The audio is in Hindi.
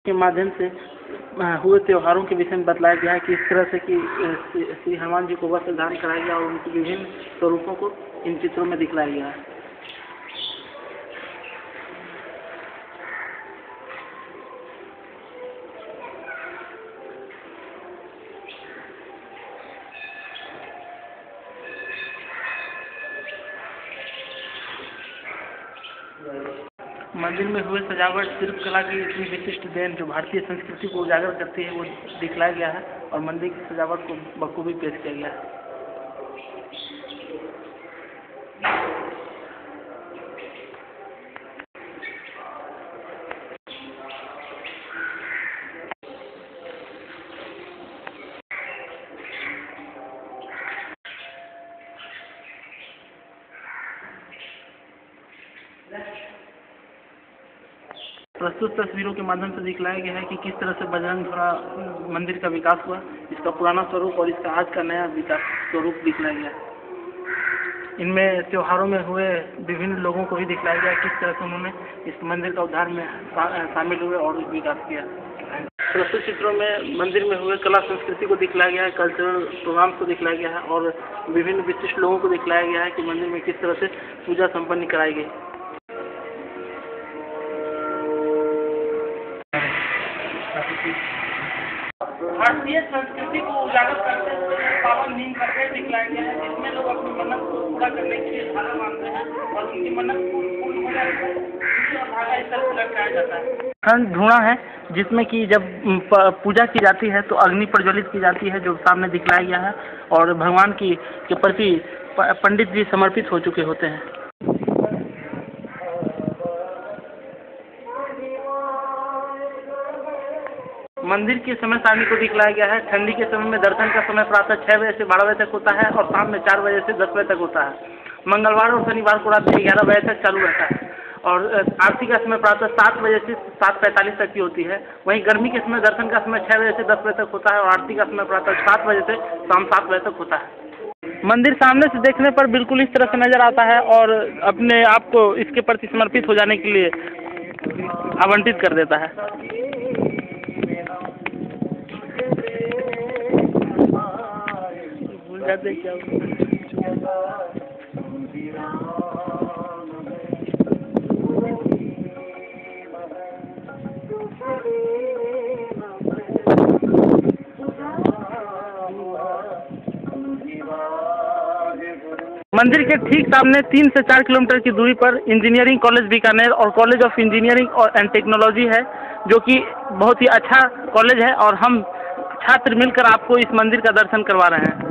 के माध्यम से हुए त्योहारों के विषय में बतलाया गया है कि इस तरह से कि श्री हनुमान जी को वस्त्र धारण कराया गया और उनके विभिन्न स्वरूपों को इन चित्रों में दिखलाया गया है। मंदिर में हुए सजावट शिल्पकला की इतनी विशिष्ट देन जो भारतीय संस्कृति को उजागर करती है वो दिखलाया गया है और मंदिर की सजावट को बखूबी पेश किया गया है। प्रस्तुत तस्वीरों के माध्यम से दिखलाया गया है कि किस तरह से बजरंग धरा मंदिर का विकास हुआ, इसका पुराना स्वरूप और इसका आज का नया विकास स्वरूप दिखलाया गया। इनमें त्योहारों में हुए विभिन्न लोगों को भी दिखलाया गया किस तरह से उन्होंने इस मंदिर का उद्धार में शामिल हुए और विकास किया। प्रस्तुत चित्रों में मंदिर में हुए कला संस्कृति को दिखलाया गया है, कल्चरल प्रोग्राम्स को दिखलाया गया है और विभिन्न विशिष्ट लोगों को दिखलाया गया है कि मंदिर में किस तरह से पूजा संपन्न कराई गई। भारतीय संस्कृति को उजागर करते हुए पावन नीम करके दिखलाया गया है, जिसमें लोग अपनी मन्नत को पूरा करने के लिए धारा मानते हैं और उनकी मन्नत पूर्ण हो जाए तो धागा इस तरह से लटकाया जाता है। खंड ढूंढा है जिसमें कि जब पूजा की जाती है तो अग्नि प्रज्वलित की जाती है जो सामने दिखलाया गया है और भगवान के प्रति पंडित जी समर्पित हो चुके होते हैं। मंदिर के समय सारणी को दिखलाया गया है। ठंडी के समय में दर्शन का समय प्रातः 6 बजे से 12 बजे तक होता है और शाम में 4 बजे से 10 बजे तक होता है। मंगलवार और शनिवार को रात 11 बजे तक चालू रहता है और आरती का समय प्रातः 7 बजे से 7:45 तक की होती है। वहीं गर्मी के समय दर्शन का समय 6 बजे से 10 बजे तक होता है और आरती का समय प्रातः 7 बजे से शाम 7 बजे तक होता है। मंदिर सामने से देखने पर बिल्कुल इस तरह से नजर आता है और अपने आप को इसके प्रति समर्पित हो जाने के लिए आवंटित कर देता है। मंदिर के ठीक सामने 3 से 4 किलोमीटर की दूरी पर इंजीनियरिंग कॉलेज बीकानेर और college of engineering and technology है, जो कि बहुत ही अच्छा कॉलेज है और हम छात्र मिलकर आपको इस मंदिर का दर्शन करवा रहे हैं।